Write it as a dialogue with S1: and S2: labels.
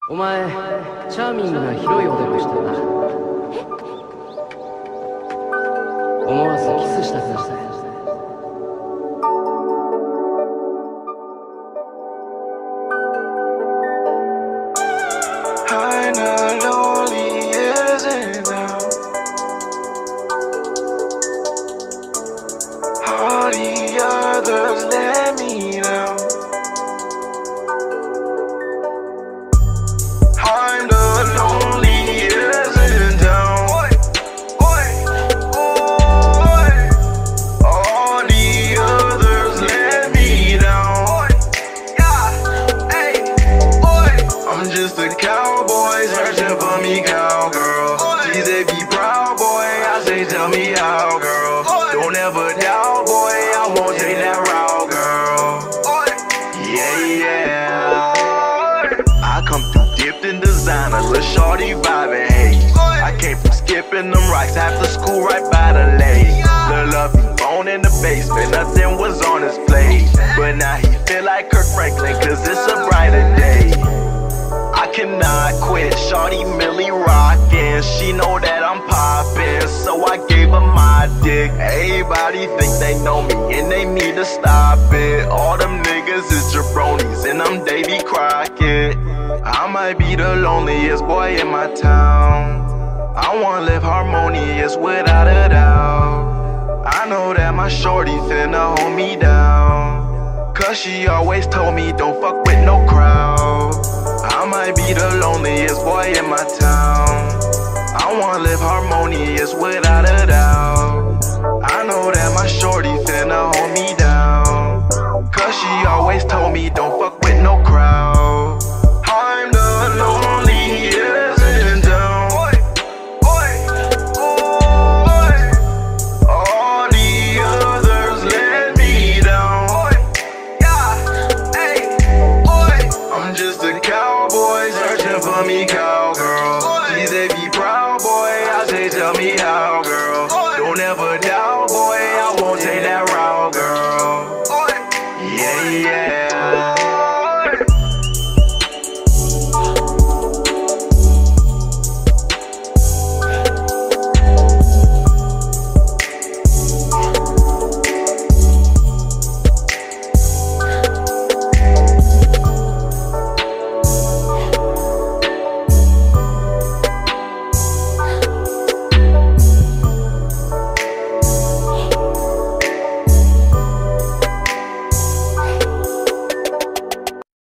S1: お前、チャーミングな広いおでこしてるな。思わずキスしたくなった。
S2: I know lonely isn't now. All the others let me down. I'm the lonely isn't down. All the others let me down. I'm just a cowboy searching for me cowgirl. She say be proud boy, I say tell me how girl. Don't ever doubt boy, I won't take that route girl. Yeah. I come through dipped in designer, lil' shorty vibing haze. I came from skipping them rocks after school right by the lake. Lil' lovey bone in the basement, nothing was on his plate. But now he feel like Kirk Franklin, cause it's a brighter day. I cannot quit, shorty Millie rockin'. She know that I'm poppin', so I gave her my dick. Everybody think they know me and they need to stop it. All them niggas is jabronis and I'm Davy Crockett. I might be the loneliest boy in my town. I wanna live harmonious without a doubt. I know that my shorty finna hold me down, cause she always told me don't fuck with no crowd. I might be the loneliest boy in my town. I wanna live harmonious without a doubt. I know that my shorty finna hold me down, cause she always told me don't